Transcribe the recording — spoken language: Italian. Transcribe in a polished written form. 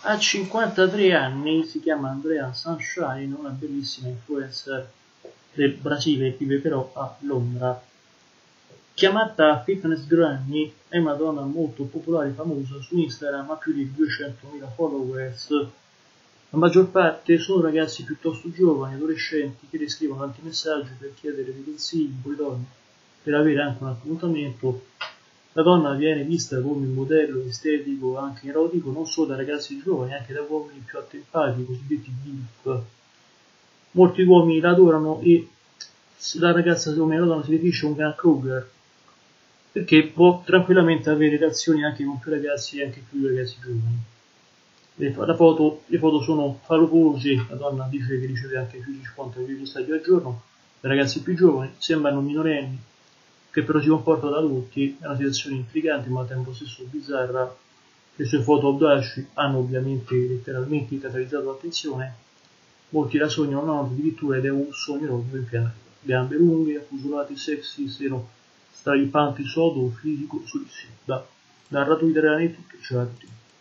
Ha 53 anni, si chiama Andrea Sunshine, una bellissima influencer del Brasile, vive però a Londra. Chiamata Fitness Granny, è una donna molto popolare e famosa su Instagram, ha più di 200.000 followers. La maggior parte sono ragazzi piuttosto giovani, adolescenti, che le scrivono tanti messaggi per chiedere dei consigli, poi donne, per avere anche un appuntamento. La donna viene vista come un modello estetico, anche erotico, non solo da ragazzi giovani, anche da uomini più attempati, i cosiddetti DILF. Molti uomini la adorano e la ragazza, come la donna, si definisce un Gunnar Kruger, perché può tranquillamente avere relazioni anche con più ragazzi e anche più ragazzi giovani. Le foto sono favolosi, la donna dice che riceve anche più di 50 messaggi al giorno, i ragazzi più giovani sembrano minorenni, che però si comportano da adulti, è una situazione intrigante ma al tempo stesso bizzarra. Le sue foto audaci hanno ovviamente letteralmente catalizzato l'attenzione, molti la sognano addirittura ed è un sogno erotico in piena gambe lunghe, affusolate, sexy, seno straripanti, sodo, fisico, solissimo. Dal Rato Italiano è tutto, ciao a tutti.